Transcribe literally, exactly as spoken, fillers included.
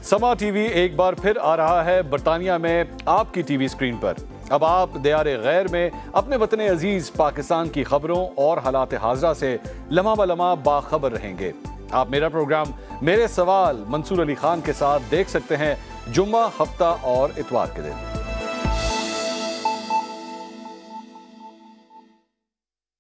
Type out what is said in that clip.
समा टीवी एक बार फिर आ रहा है बरतानिया में आपकी टीवी स्क्रीन पर। अब आप दियारे गैर में अपने वतन अजीज पाकिस्तान की खबरों और हालात हाजरा से लम्हा ब लम्हा बाखबर रहेंगे। आप मेरा प्रोग्राम मेरे सवाल मंसूर अली खान के साथ देख सकते हैं जुम्मा, हफ्ता और इतवार के दिन।